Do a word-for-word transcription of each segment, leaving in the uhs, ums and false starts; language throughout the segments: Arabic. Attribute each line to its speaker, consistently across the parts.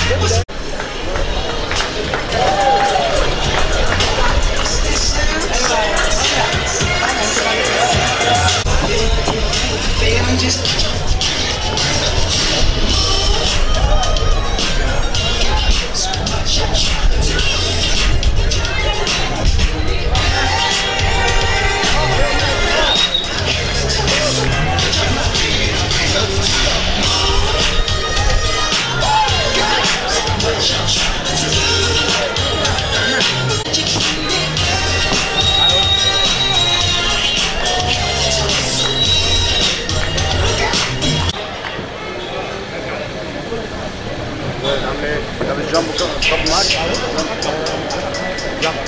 Speaker 1: طب الجامبو طب معاك جامبو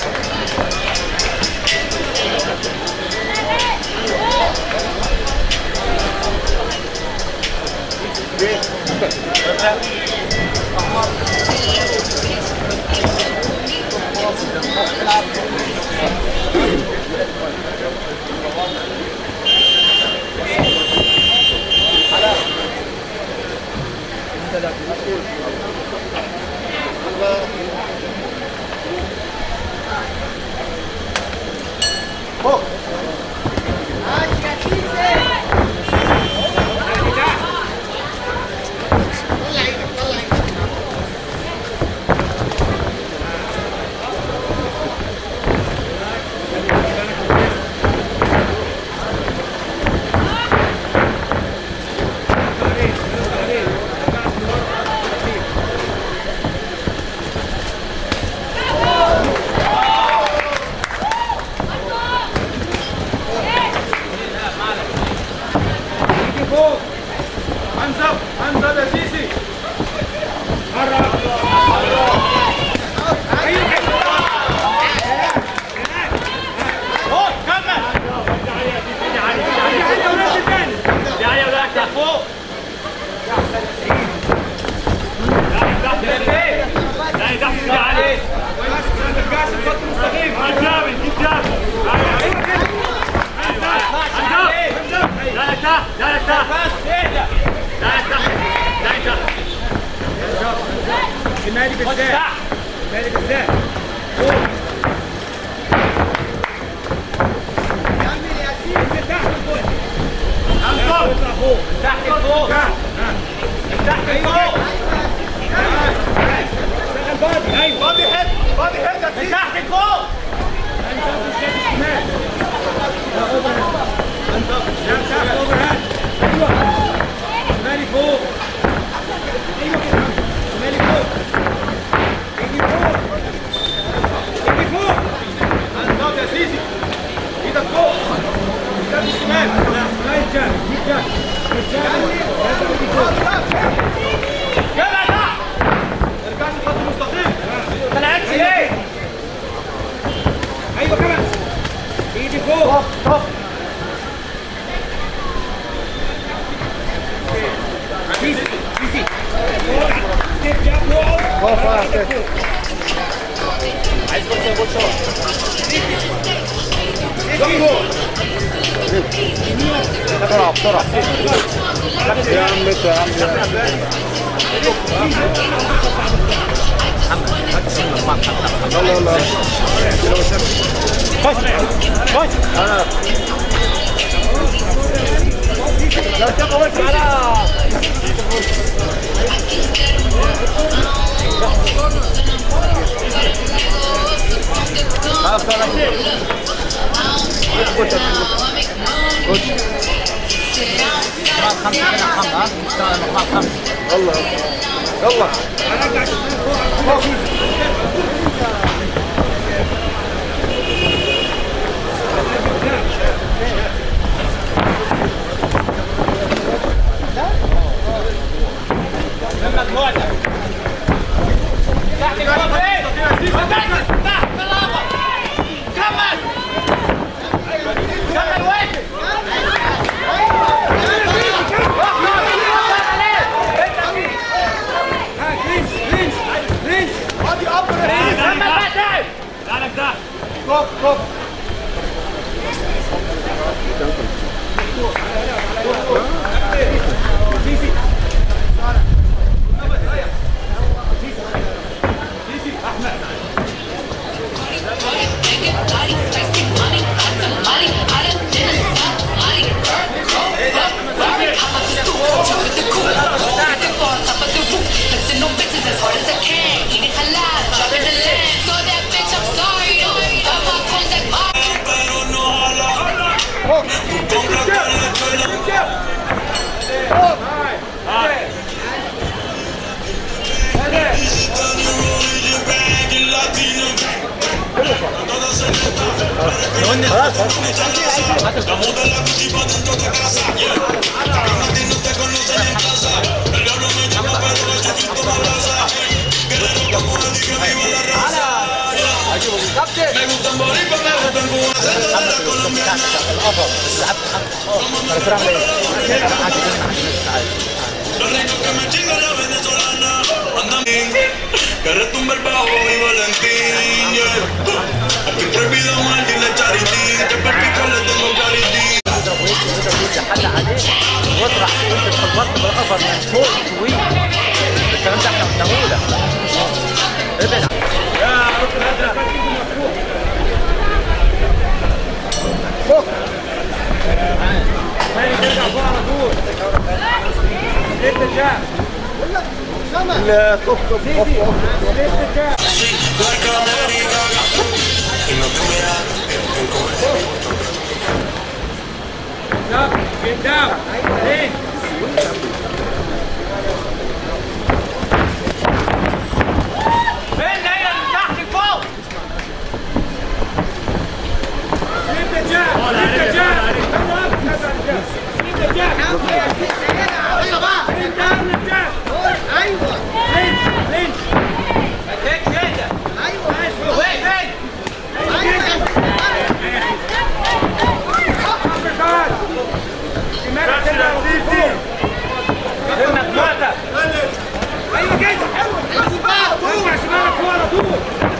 Speaker 2: المالي بالذات المالي بالذات تحت فوق تحت فوق ايوه بادي هيد بادي هيد تحت فوق المالي فوق ايوه المالي فوق ايدي فوق ايدي فوق انت يا سيدي ايدك فوق ايدك الشمال لا يتجاب يتجاب يتجاب ايدي فوق يلا تحت ارجع للخط المستقيم ما طلعتش ليه ايوه كمان ايدي فوق طب عزيزي عزيزي ستيب جاب فوق فوق عايز بص بص
Speaker 1: بسرعة بسرعة يا عم يا عم يلا يلا خش خش انا لو تبغى وش على خلاص انا خش خش خمسة كده خمسة ها اشتغل مقام خمسة يلا يلا من مجموعتك تحت الكوب ايه تحت تحت بالابر كمل كمل واقف كوب كوب سيسي
Speaker 3: Que retumba el bajo y Valentín, yeah. Aquí prohibido mal, dile charitín, que perpico le tengo claritín.
Speaker 4: حل عليه واطرح وانت اتخبطت بالقفر من فوق طويل. الكلام ده احنا قلناه لك. ابعد يا ركن هذا فوق. ثاني ترجع فوق على طول. انت جاي. لا طف طف طف طف. Up, get down, in.
Speaker 1: فين هي اللي تحت فوق؟
Speaker 2: انت جاي انت جاي انت جاي
Speaker 1: ايوه بقى
Speaker 2: انت جاي
Speaker 1: ايوه
Speaker 2: لينش لينش
Speaker 1: هيك كده ايوه وين فين؟
Speaker 2: ايوه كده ارجع شمالك ورا طول.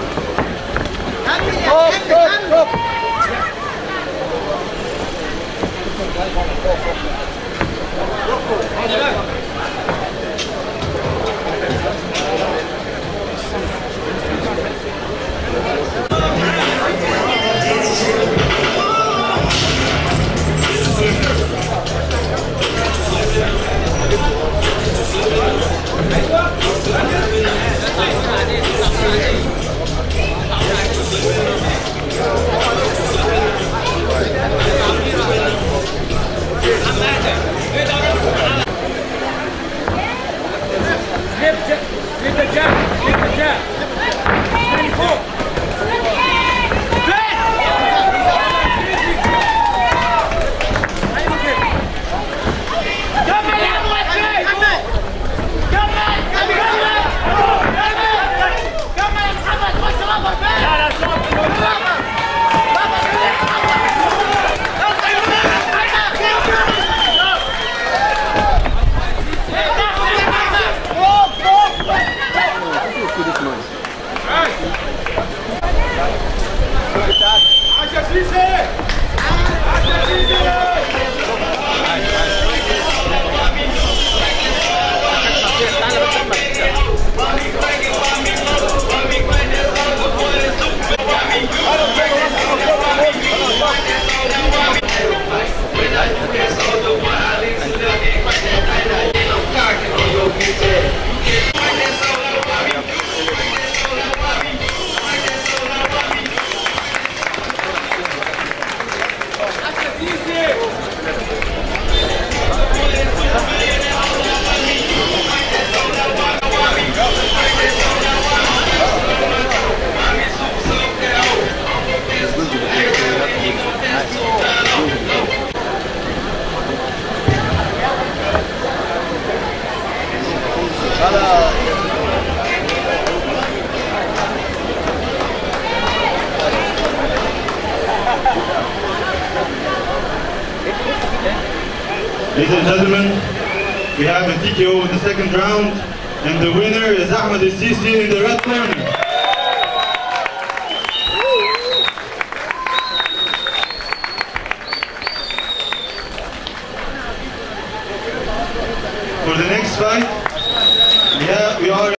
Speaker 5: Ladies and gentlemen, we have a T K O in the second round, and the winner is Ahmed El-Sisi in the red corner. For the next fight, we, have, we are